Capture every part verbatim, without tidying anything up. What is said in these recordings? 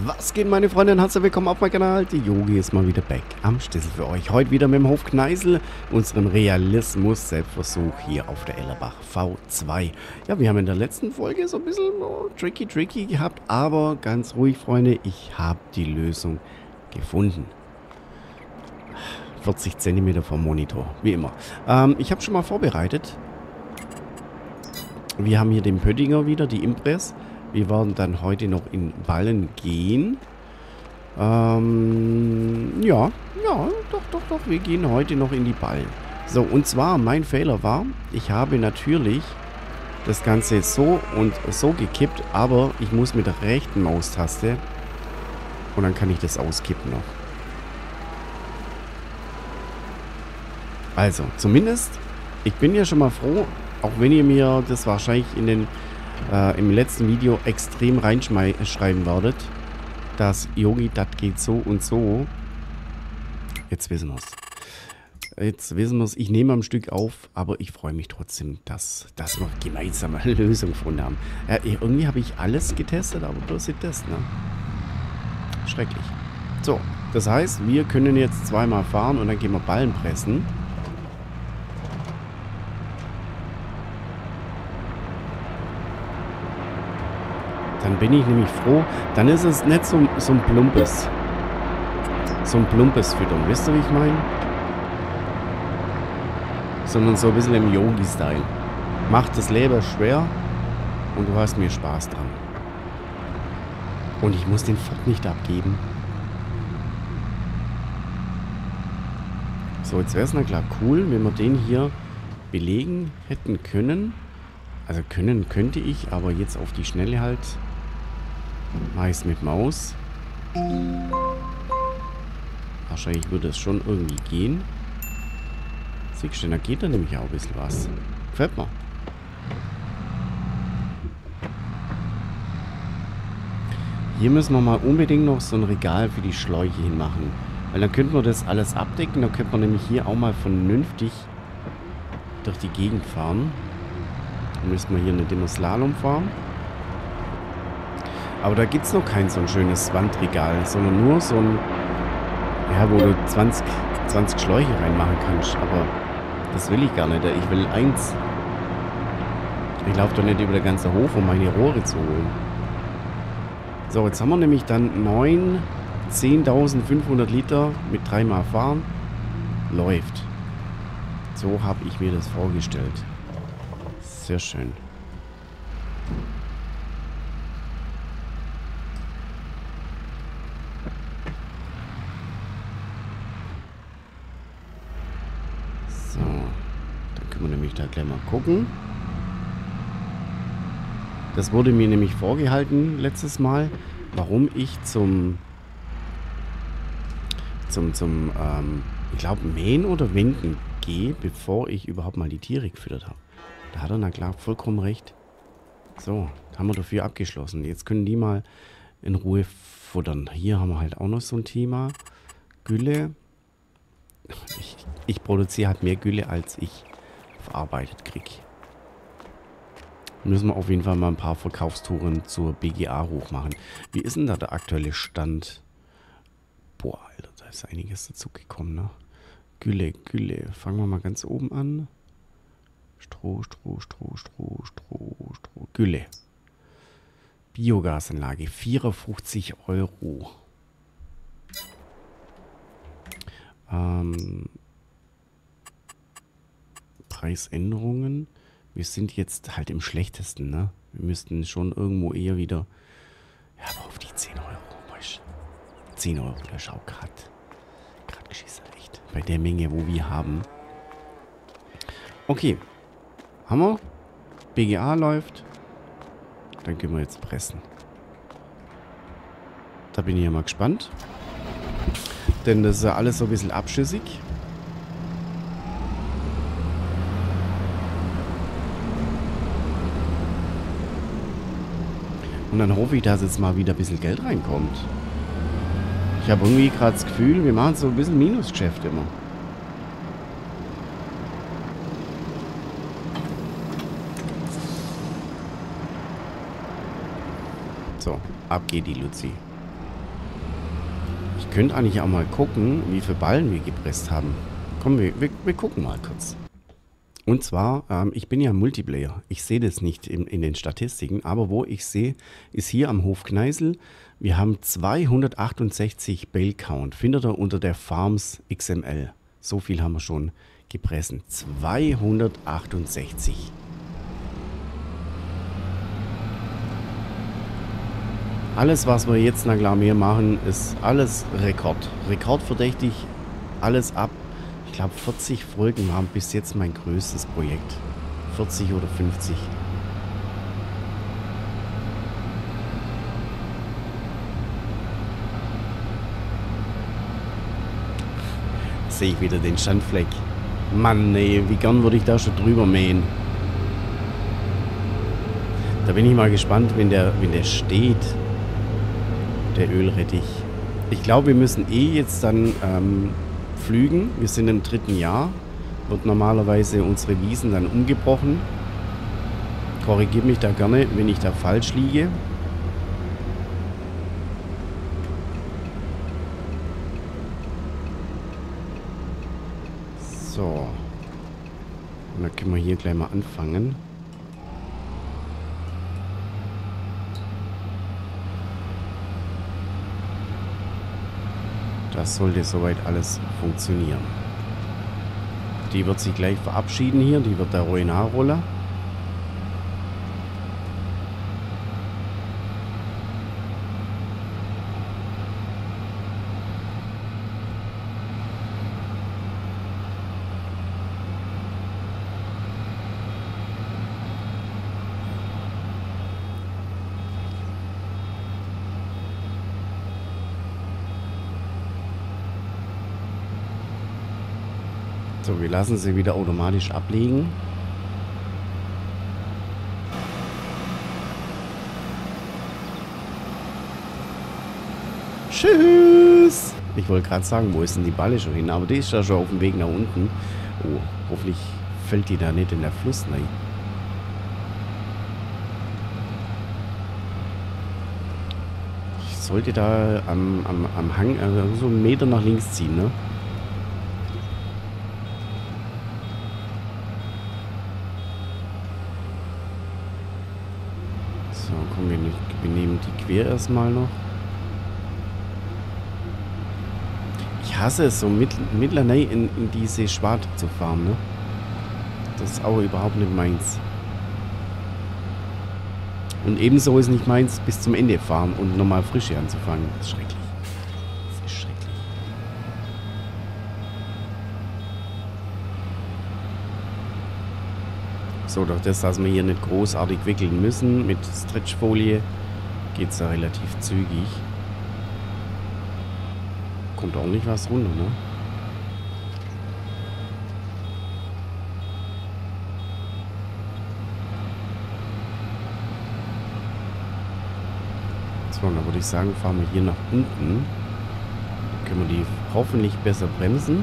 Was geht, meine Freunde, und herzlich willkommen auf meinem Kanal. Die Yogi ist mal wieder back am Schlüssel für euch. Heute wieder mit dem Hof Kneißl, unseren Realismus-Selbstversuch hier auf der Ellerbach V zwei. Ja, wir haben in der letzten Folge so ein bisschen oh, tricky, tricky gehabt, aber ganz ruhig, Freunde, ich habe die Lösung gefunden. vierzig Zentimeter vom Monitor, wie immer. Ähm, ich habe schon mal vorbereitet. Wir haben hier den Pöttinger wieder, die Impress. Wir werden dann heute noch in Ballen gehen. Ähm, ja, ja, doch, doch, doch. Wir gehen heute noch in die Ballen. So, und zwar, mein Fehler war, ich habe natürlich das Ganze so und so gekippt, aber ich muss mit der rechten Maustaste und dann kann ich das auskippen noch. Also, zumindest, ich bin ja schon mal froh, auch wenn ihr mir das wahrscheinlich in den Äh, im letzten Video extrem reinschreiben werdet, dass Yogi, das geht so und so. Jetzt wissen wir es. Jetzt wissen wir es. Ich nehme am Stück auf, aber ich freue mich trotzdem, dass, dass wir gemeinsam eine Lösung gefunden haben. Äh, irgendwie habe ich alles getestet, aber bloß nicht das, ne? Schrecklich. So, das heißt, wir können jetzt zweimal fahren und dann gehen wir Ballen pressen. Dann bin ich nämlich froh. Dann ist es nicht so, so ein plumpes. So ein plumpes Füttern. Wisst ihr, wie ich meine? Sondern so ein bisschen im Yogi-Style. Macht das Leben schwer und du hast mir Spaß dran. Und ich muss den Fort nicht abgeben. So, jetzt wäre es na klar cool, wenn wir den hier belegen hätten können. Also können könnte ich, aber jetzt auf die Schnelle halt. Mache ich es mit Maus. Wahrscheinlich würde es schon irgendwie gehen. Siehst du, da geht da nämlich auch ein bisschen was. Gefällt mir. Hier müssen wir mal unbedingt noch so ein Regal für die Schläuche hinmachen. Weil dann könnten wir das alles abdecken. Dann könnte man nämlich hier auch mal vernünftig durch die Gegend fahren. Dann müssen wir hier nicht immer Slalom fahren. Aber da gibt es noch kein so ein schönes Wandregal, sondern nur so ein, ja, wo du zwanzig, zwanzig Schläuche reinmachen kannst. Aber das will ich gar nicht. Ich will eins. Ich laufe doch nicht über den ganzen Hof, um meine Rohre zu holen. So, jetzt haben wir nämlich dann neun, zehntausendfünfhundert Liter mit dreimal fahren. Läuft. So habe ich mir das vorgestellt. Sehr schön. So, dann können wir nämlich da gleich mal gucken. Das wurde mir nämlich vorgehalten letztes Mal, warum ich zum zum zum ähm, ich glaube mähen oder wenden gehe, bevor ich überhaupt mal die Tiere gefüttert habe. Da hat er na klar vollkommen recht. So, haben wir dafür abgeschlossen. Jetzt können die mal in Ruhe futtern. Hier haben wir halt auch noch so ein Thema. Gülle. Ich, ich produziere halt mehr Gülle, als ich verarbeitet kriege. Müssen wir auf jeden Fall mal ein paar Verkaufstouren zur B G A hochmachen. Wie ist denn da der aktuelle Stand? Boah, Alter, da ist einiges dazu gekommen, ne? Gülle, Gülle. Fangen wir mal ganz oben an. Stroh, Stroh, Stroh, Stroh, Stroh, Stroh. Gülle. Biogasanlage. vierundfünfzig Euro. Ähm, Preisänderungen. Wir sind jetzt halt im schlechtesten, ne? Wir müssten schon irgendwo eher wieder... Ja, aber auf die zehn Euro, weißt du? zehn Euro, der schau grad. Grad geschissen, echt. Bei der Menge, wo wir haben. Okay. Haben wir? B G A läuft. Dann können wir jetzt pressen. Da bin ich ja mal gespannt. Denn das ist ja alles so ein bisschen abschüssig. Und dann hoffe ich, dass jetzt mal wieder ein bisschen Geld reinkommt. Ich habe irgendwie gerade das Gefühl, wir machen so ein bisschen Minusgeschäft immer. So, ab geht die Luzi. Ich könnte eigentlich auch mal gucken, wie viele Ballen wir gepresst haben. Komm, wir, wir, wir gucken mal kurz. Und zwar, ähm, ich bin ja Multiplayer. Ich sehe das nicht in, in den Statistiken, aber wo ich sehe, ist hier am Hof Kneißl. Wir haben zweihundertachtundsechzig Bale Count. Findet ihr unter der Farms X M L. So viel haben wir schon gepressen. zweihundertachtundsechzig. Alles, was wir jetzt nach Glamour machen, ist alles Rekord. Rekordverdächtig, alles ab. Ich glaube, vierzig Folgen waren bis jetzt mein größtes Projekt. vierzig oder fünfzig. Sehe ich wieder den Schandfleck. Mann, ey, wie gern würde ich da schon drüber mähen. Da bin ich mal gespannt, wenn der, wenn der steht, der Ölrettich. Ich glaube, wir müssen eh jetzt dann ähm, pflügen. Wir sind im dritten Jahr. Wird normalerweise unsere Wiesen dann umgebrochen. Korrigiert mich da gerne, wenn ich da falsch liege. So. Und dann können wir hier gleich mal anfangen. Das sollte soweit alles funktionieren. Die wird sich gleich verabschieden hier. Die wird der Ruinarroller. So, wir lassen sie wieder automatisch ablegen. Tschüss! Ich wollte gerade sagen, wo ist denn die Balle schon hin? Aber die ist ja schon auf dem Weg nach unten. Oh, hoffentlich fällt die da nicht in der Fluss rein. Ich sollte da am, am, am Hang also so einen Meter nach links ziehen, ne? So, komm, wir, wir nehmen die quer erstmal noch. Ich hasse es, so mit, mittlerweile in, in diese Schwarte zu fahren, ne? Das ist auch überhaupt nicht meins. Und ebenso ist nicht meins, bis zum Ende fahren und nochmal frisch hier anzufangen. Das ist schrecklich. Das ist schrecklich. So, durch das, dass wir hier nicht großartig wickeln müssen, mit Stretchfolie geht es ja relativ zügig. Kommt ordentlich was runter, ne? So, dann würde ich sagen, fahren wir hier nach unten. Dann können wir die hoffentlich besser bremsen.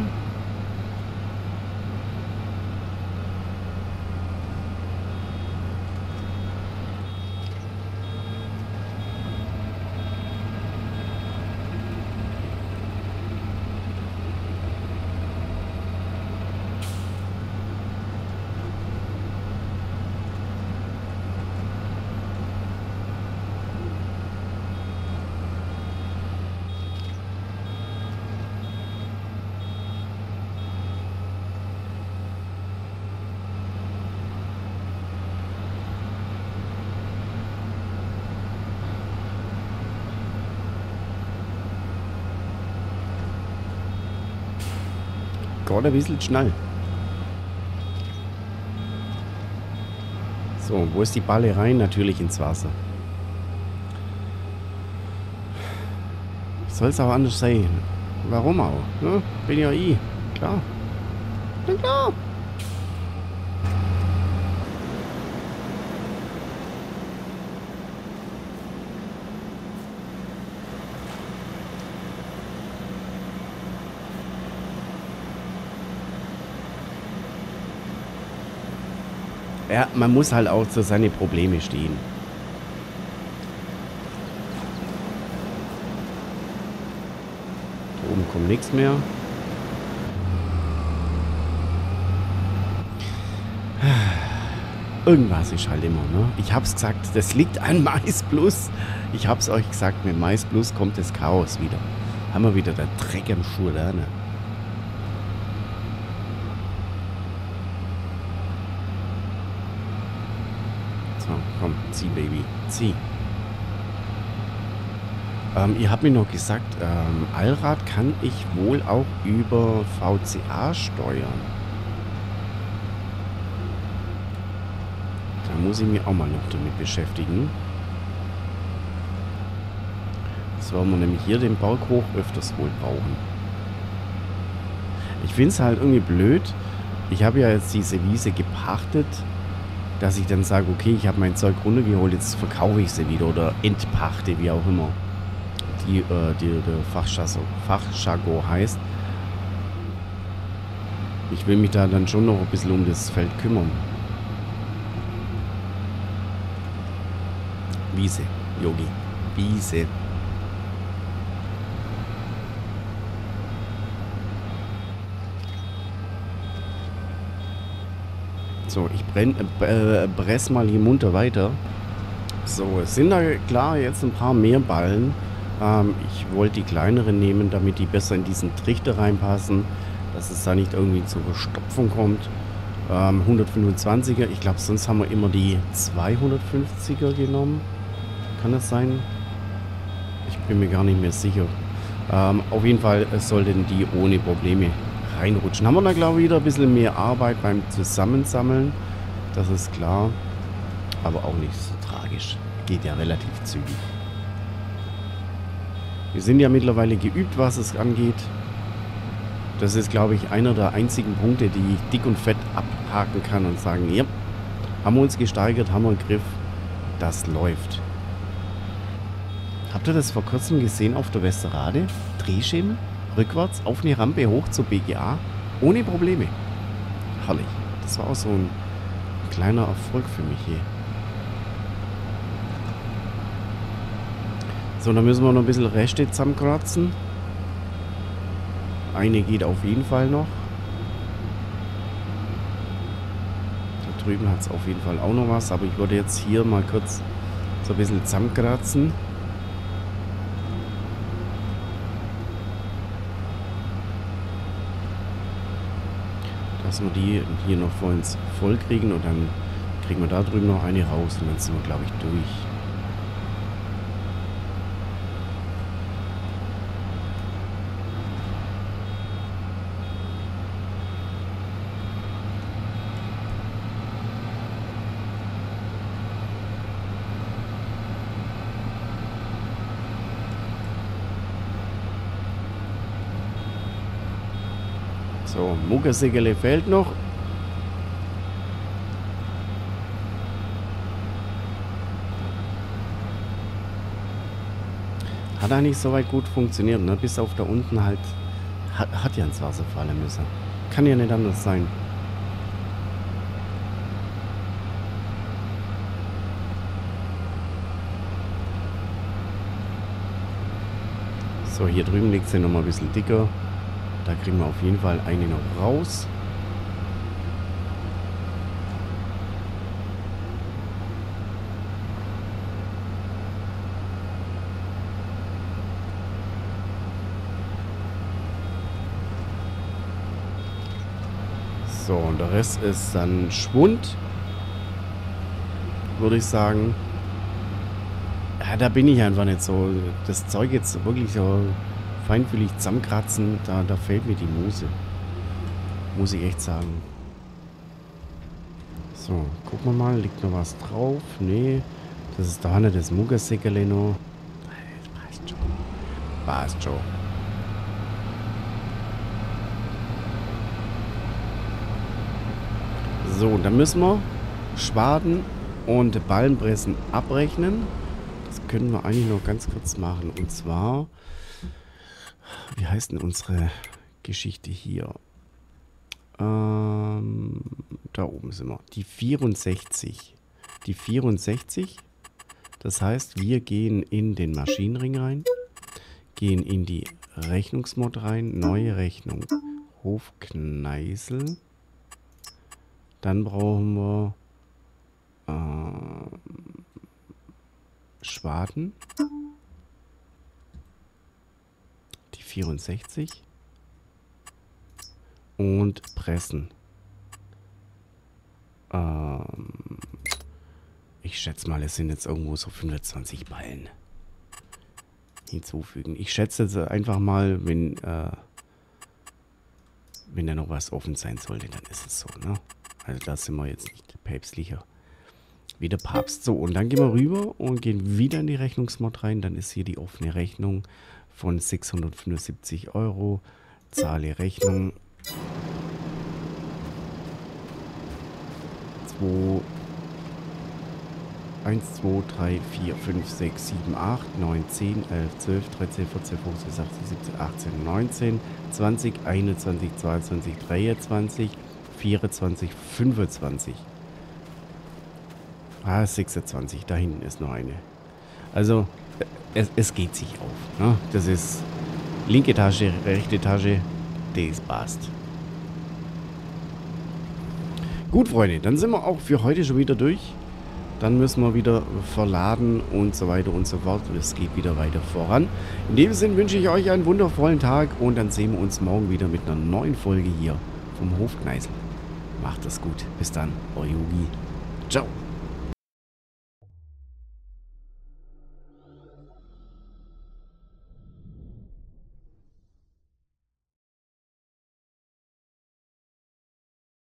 Gerade ein bisschen schnell. So, wo ist die Balle rein? Natürlich ins Wasser. Soll es auch anders sein? Warum auch? Ne? Bin ja ich. Klar. Na klar. Ja, man muss halt auch zu seine Probleme stehen. kommt nichts mehr. Irgendwas ist halt immer, ne? Ich hab's gesagt, das liegt an Mais Plus. Ich hab's euch gesagt, mit Mais Plus kommt das Chaos wieder. Haben wir wieder der Dreck im Schuh da, ne? So, komm, zieh, Baby, zieh. Ähm, ihr habt mir noch gesagt, ähm, Allrad kann ich wohl auch über V C A steuern. Da muss ich mich auch mal noch damit beschäftigen. Das werden wir nämlich hier den Berg hoch öfters wohl brauchen. Ich finde es halt irgendwie blöd. Ich habe ja jetzt diese Wiese gepachtet, dass ich dann sage, okay, ich habe mein Zeug runtergeholt, jetzt verkaufe ich sie wieder oder entpachte, wie auch immer die, äh, die der Fachjargon heißt. Ich will mich da dann schon noch ein bisschen um das Feld kümmern. Wiese, Yogi. Wiese. So, ich brenn, äh, press mal hier munter weiter. So, es sind da klar jetzt ein paar mehr Ballen. Ähm, ich wollte die kleineren nehmen, damit die besser in diesen Trichter reinpassen, dass es da nicht irgendwie zur Verstopfung kommt. Ähm, hundertfünfundzwanziger, ich glaube, sonst haben wir immer die zweihundertfünfziger genommen. Kann das sein? Ich bin mir gar nicht mehr sicher. Ähm, auf jeden Fall sollten die ohne Probleme reinrutschen. Haben wir da, glaube ich, wieder ein bisschen mehr Arbeit beim Zusammensammeln. Das ist klar. Aber auch nicht so tragisch. Geht ja relativ zügig. Wir sind ja mittlerweile geübt, was es angeht. Das ist, glaube ich, einer der einzigen Punkte, die ich dick und fett abhaken kann und sagen, ja, haben wir uns gesteigert, haben wir einen Griff. Das läuft. Habt ihr das vor kurzem gesehen auf der Westerrade? Drehscheiben, rückwärts, auf eine Rampe hoch zur B G A. Ohne Probleme. Herrlich. Das war auch so ein kleiner Erfolg für mich hier. So, dann müssen wir noch ein bisschen Reste zusammenkratzen. Eine geht auf jeden Fall noch. Da drüben hat es auf jeden Fall auch noch was. Aber ich würde jetzt hier mal kurz so ein bisschen zusammenkratzen. Dass wir die hier noch vor uns voll kriegen und dann kriegen wir da drüben noch eine raus und dann sind wir, glaube ich, durch. So, Muggersegele fehlt noch. Hat eigentlich soweit gut funktioniert, ne? Bis auf da unten halt. Hat, hat ja ins Wasser fallen müssen. Kann ja nicht anders sein. So, hier drüben liegt sie nochmal ein bisschen dicker. Da kriegen wir auf jeden Fall eine noch raus. So, und der Rest ist dann Schwund. Würde ich sagen. Ja, da bin ich einfach nicht so. Das Zeug jetzt wirklich so feinfühlig zusammenkratzen, da, da fehlt mir die Muse. Muss ich echt sagen. So, gucken wir mal. Liegt noch was drauf? Nee. Das ist da nicht das Muggersäckerle noch. Das passt schon. Passt schon. So, dann müssen wir Schwaden und Ballenpressen abrechnen. Das können wir eigentlich noch ganz kurz machen. Und zwar, wie heißt denn unsere Geschichte hier? Ähm, da oben sind wir. Die vierundsechzig. Die vierundsechzig. Das heißt, wir gehen in den Maschinenring rein. Gehen in die Rechnungsmod rein. Neue Rechnung. Hofkneisel. Dann brauchen wir äh, Schwaden. Die vierundsechzig. Und Pressen. Ähm, ich schätze mal, es sind jetzt irgendwo so fünfundzwanzig Ballen. Hinzufügen. Ich schätze jetzt einfach mal, wenn, äh, wenn da noch was offen sein sollte, dann ist es so, ne? Also da sind wir jetzt nicht päpstlicher wie der Papst. So, und dann gehen wir rüber und gehen wieder in die Rechnungsmod rein. Dann ist hier die offene Rechnung von sechshundertfünfundsiebzig Euro. Zahle Rechnung. zwei, eins, zwei, drei, vier, fünf, sechs, sieben, acht, neun, zehn, elf, zwölf, dreizehn, vierzehn, fünfzehn, sechzehn, siebzehn, achtzehn, neunzehn, zwanzig, einundzwanzig, zweiundzwanzig, dreiundzwanzig, vierundzwanzig, fünfundzwanzig. Ah, sechsundzwanzig. Da hinten ist noch eine. Also, es, es geht sich auf. Ne? Das ist linke Tasche, rechte Tasche. Das passt. Gut, Freunde. Dann sind wir auch für heute schon wieder durch. Dann müssen wir wieder verladen und so weiter und so fort. Es geht wieder weiter voran. In dem Sinne wünsche ich euch einen wundervollen Tag und dann sehen wir uns morgen wieder mit einer neuen Folge hier vom Hofkneisel. Macht es gut. Bis dann, euer Yogi. Ciao.